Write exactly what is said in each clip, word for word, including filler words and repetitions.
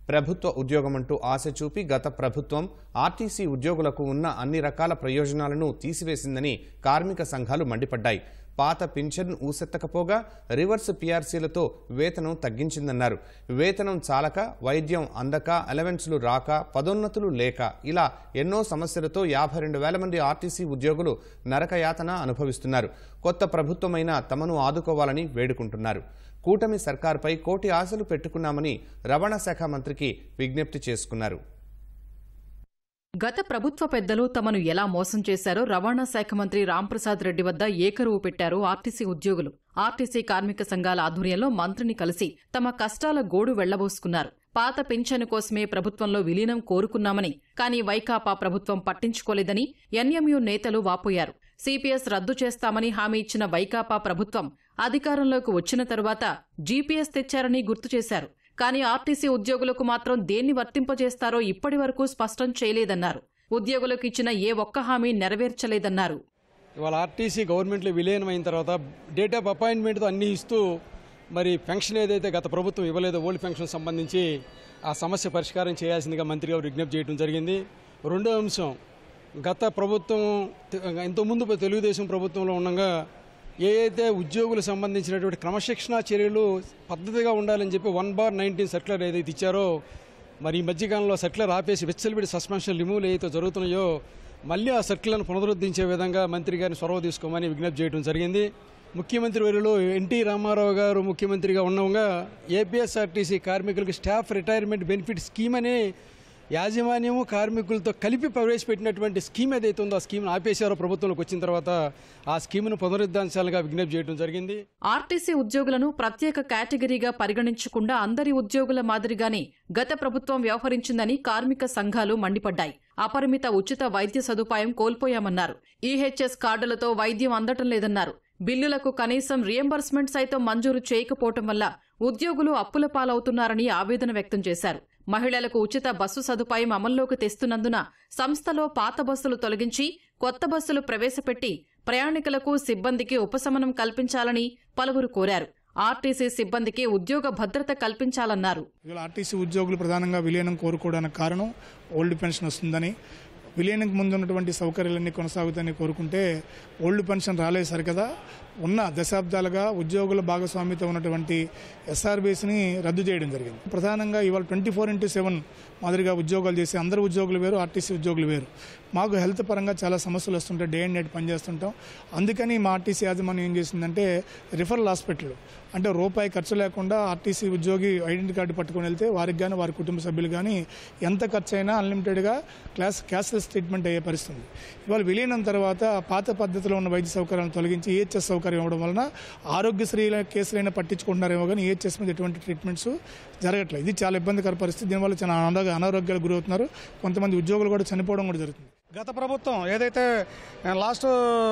ప్రభుత్వ ఉద్యోగమంటూ ఆశ చూపి గత ప్రభుత్వం ఆర్టీసీ ఉద్యోగులకు ఉన్న అన్ని రకాల ప్రయోజనాలను తీసివేసిందని కార్మిక సంఘాలు మండిపడ్డాయి. పాత పింఛన్ ఊసెత్తకపోగా రివర్స్ పీఆర్సీలతో వేతనం తగ్గించిందన్నారు. వేతనం చాలక, వైద్యం అందక, అలవెన్స్లు రాక, పదోన్నతులు లేక ఇలా ఎన్నో సమస్యలతో యాభై రెండు వేల మంది ఆర్టీసీ ఉద్యోగులు నరకయాతన అనుభవిస్తున్నారు. కొత్త ప్రభుత్వమైనా తమను ఆదుకోవాలని వేడుకుంటున్నారు. కూటమి సర్కార్పై కోటి ఆశలు పెట్టుకున్నామని రవాణా శాఖ మంత్రికి విజ్ఞప్తి చేసుకున్నారు. గత ప్రభుత్వ పెద్దలు తమను ఎలా మోసం చేశారో రవాణా శాఖ మంత్రి రాంప్రసాద్ రెడ్డి వద్ద ఏకరువు పెట్టారు ఆర్టీసీ ఉద్యోగులు. ఆర్టీసీ కార్మిక సంఘాల ఆధ్వర్యంలో మంత్రిని కలిసి తమ కష్టాల గోడు వెళ్లబోసుకున్నారు. పాత పింఛను కోసమే ప్రభుత్వంలో విలీనం కోరుకున్నామని, కానీ వైకాపా ప్రభుత్వం పట్టించుకోలేదని ఎన్ఎంయూ నేతలు వాపోయారు. సీపీఎస్ రద్దు చేస్తామని హామీ ఇచ్చిన వైకాపా ప్రభుత్వం అధికారంలోకి వచ్చిన తరువాత జీపీఎస్ తెచ్చారని గుర్తు చేశారు. కానీ ఆర్టీసీ ఉద్యోగులకు మాత్రం దేన్ని వర్తింపజేస్తారో ఇప్పటి వరకు స్పష్టం చేయలేదన్నారు. ఉద్యోగులకు ఇచ్చిన ఏ ఒక్క హామీ నెరవేర్చలేదన్నారు. ఇవాళ ఆర్టీసీ గవర్నమెంట్లో విలీనం అయిన తర్వాత డేట్ ఆఫ్ అపాయింట్మెంట్తో అన్ని ఇస్తూ మరి పెన్షన్ ఏదైతే గత ప్రభుత్వం ఇవ్వలేదో ఓల్డ్ పెన్షన్ సంబంధించి ఆ సమస్య పరిష్కారం చేయాల్సిందిగా మంత్రి గారు విజ్ఞప్తి చేయడం జరిగింది. రెండో అంశం, గత ప్రభుత్వం ఇంతకుముందు తెలుగుదేశం ప్రభుత్వంలో ఉండగా ఏ అయితే ఉద్యోగులకు సంబంధించినటువంటి క్రమశిక్షణా చర్యలు పద్ధతిగా ఉండాలని చెప్పి వన్ బార్ నైన్టీన్ సర్క్యులర్ ఏదైతే ఇచ్చారో, మరి ఈ మధ్యకాలంలో సర్క్యులర్ ఆపేసి విచ్చలవిడి సస్పెన్షన్ రిమూవల్ ఏదైతే జరుగుతున్నాయో మళ్ళీ ఆ సర్క్యులర్ను పునరుద్ధరించే విధంగా మంత్రి గారిని చొరవ తీసుకోమని విజ్ఞప్తి చేయడం జరిగింది. ముఖ్యమంత్రి వర్యులు ఎన్టీ రామారావు గారు ముఖ్యమంత్రిగా ఉండగా ఏపీఎస్ఆర్టీసీ కార్మికులకు స్టాఫ్ రిటైర్మెంట్ బెనిఫిట్ స్కీమ్ అనే యాజమాన్యము కార్మికులతో కలిపి ప్రవేశపెట్టినటువంటి స్కీమ్ ఏదైతే ఉందో ఆ స్కీమ్ను ఆపేశారో ప్రభుత్వంలోకి వచ్చిన తర్వాత ఆ స్కీమ్ను పునరుద్ధరించాలుగా విజ్ఞప్తి చేయడం జరిగింది. ఆర్టీసీ ఉద్యోగులను ప్రత్యేక కేటగిరీగా పరిగణించకుండా అందరి ఉద్యోగుల మాదిరిగానే గత ప్రభుత్వం వ్యవహరించిందని కార్మిక సంఘాలు మండిపడ్డాయి. అపరిమిత ఉచిత వైద్య సదుపాయం కోల్పోయామన్నారు. ఈహెచ్ఎస్ కార్డులతో వైద్యం అందటం లేదన్నారు. బిల్లులకు కనీసం రియంబర్స్మెంట్ సైతం మంజూరు చేయకపోవటం వల్ల ఉద్యోగులు అప్పుల పాలవుతున్నారని ఆవేదన వ్యక్తం చేశారు. మహిళలకు ఉచిత బస్సు సదుపాయం అమల్లోకి తెస్తున్నందున సంస్థలో పాత బస్సులు తొలగించి కొత్త బస్సులు ప్రవేశపెట్టి ప్రయాణికులకు, సిబ్బందికి ఉపశమనం కల్పించాలని పలువురు కోరారు. ఆర్టీసీ సిబ్బందికి ఉద్యోగ భద్రత కల్పించాలన్నారు. ఆర్టీసీ ఉద్యోగులు ప్రధానంగా విలీనం కోరుకోవడానికి కారణం ఓల్డ్ పెన్షన్ వస్తుందని, విలీనంకి ముందు ఉన్నటువంటి సౌకర్యాలన్నీ కొనసాగుతాయని కోరుకుంటే ఓల్డ్ పెన్షన్ రాలేదు సరికదా. ఉన్న దశాబ్దాలుగా ఉద్యోగుల భాగస్వామ్యత ఉన్నటువంటి ఎస్ఆర్బీసీని రద్దు చేయడం జరిగింది. ప్రధానంగా ఇవాళ ట్వంటీ ఫోర్ ఇంటూ సెవెన్ మాదిరిగా ఉద్యోగాలు చేసి అందరూ ఉద్యోగులు వేరు, ఆర్టీసీ ఉద్యోగులు వేరు. మాకు హెల్త్ పరంగా చాలా సమస్యలు వస్తుంటాయి, డే అండ్ నైట్ పనిచేస్తుంటాం. అందుకని మా ఆర్టీసీ యాజమాన్యం ఏం చేసిందంటే రిఫరల్ హాస్పిటల్ అంటే రూపాయి ఖర్చు లేకుండా ఆర్టీసీ ఉద్యోగి ఐడెంటిటీ కార్డు పట్టుకొని వెళ్తే వారికి కానీ వారి కుటుంబ సభ్యులు కానీ ఎంత ఖర్చు అయినా అన్లిమిటెడ్గా క్లాస్ క్యాష్లెస్ ట్రీట్మెంట్ అయ్యే పరిస్థితి. ఇవాళ విలీనం తర్వాత పాత పద్ధతిలో ఉన్న వైద్య సౌకర్యాలను తొలగించి ఈహెచ్ఎస్ సౌకర్యం ఇవ్వడం వలన ఆరోగ్యశ్రీల కేసులైనా పట్టించుకుంటున్నారేమో కానీ ఈహెచ్ఎస్ మీద ఎటువంటి ట్రీట్మెంట్స్ జరగట్లేదు. ఇది చాలా ఇబ్బందికర పరిస్థితి. దీనివల్ల చాలా అనారోగ్యాలు గురవుతున్నారు. కొంతమంది ఉద్యోగులు కూడా చనిపోవడం కూడా జరుగుతుంది. గత ప్రభుత్వం ఏదైతే లాస్ట్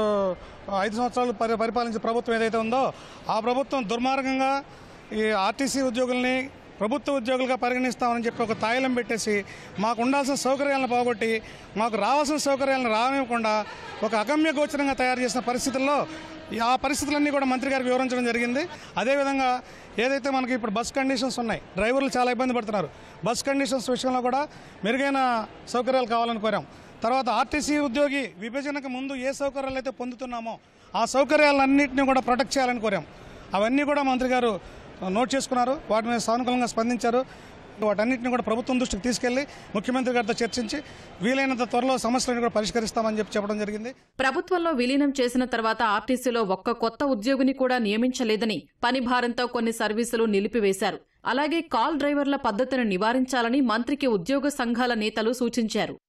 ఐదు సంవత్సరాలు పరి పరిపాలించే ప్రభుత్వం ఏదైతే ఉందో ఆ ప్రభుత్వం దుర్మార్గంగా ఈ ఆర్టీసీ ఉద్యోగుల్ని ప్రభుత్వ ఉద్యోగులుగా పరిగణిస్తామని చెప్పి ఒక తాయిలం పెట్టేసి మాకు ఉండాల్సిన సౌకర్యాలను పోగొట్టి మాకు రావాల్సిన సౌకర్యాలను రానివ్వకుండా ఒక అగమ్య గోచరంగా తయారు చేసిన పరిస్థితుల్లో ఆ పరిస్థితులన్నీ కూడా మంత్రి గారికి వివరించడం జరిగింది. అదేవిధంగా ఏదైతే మనకి ఇప్పుడు బస్ కండిషన్స్ ఉన్నాయి, డ్రైవర్లు చాలా ఇబ్బంది పడుతున్నారు. బస్ కండిషన్స్ విషయంలో కూడా మెరుగైన సౌకర్యాలు కావాలని కోరాం. తర్వాత ఆర్టీసీ ఉద్యోగి విభజనకు ముందు ఏ సౌకర్యాలు అయితే పొందుతున్నామో ఆ సౌకర్యాలన్నింటినీ కూడా ప్రొటెక్ట్ చేయాలని కోరాం. అవన్నీ కూడా మంత్రి గారు నోట్ చేసుకున్నారు, వాటి మీద సానుకూలంగా స్పందించారు. వాటన్నింటినీ కూడా ప్రభుత్వం దృష్టికి తీసుకెళ్లి ముఖ్యమంత్రి గారితో చర్చించి వీలైనంత త్వరలో సమస్యలను కూడా పరిష్కరిస్తామని చెప్పి చెప్పడం జరిగింది. ప్రభుత్వంలో విలీనం చేసిన తర్వాత ఆర్టీసీలో ఒక్క కొత్త ఉద్యోగిని కూడా నియమించలేదని, పని భారంతో కొన్ని సర్వీసులు నిలిపివేశారు. అలాగే కాల్ డ్రైవర్ల పద్ధతిని నివారించాలని మంత్రికి ఉద్యోగ సంఘాల నేతలు సూచించారు.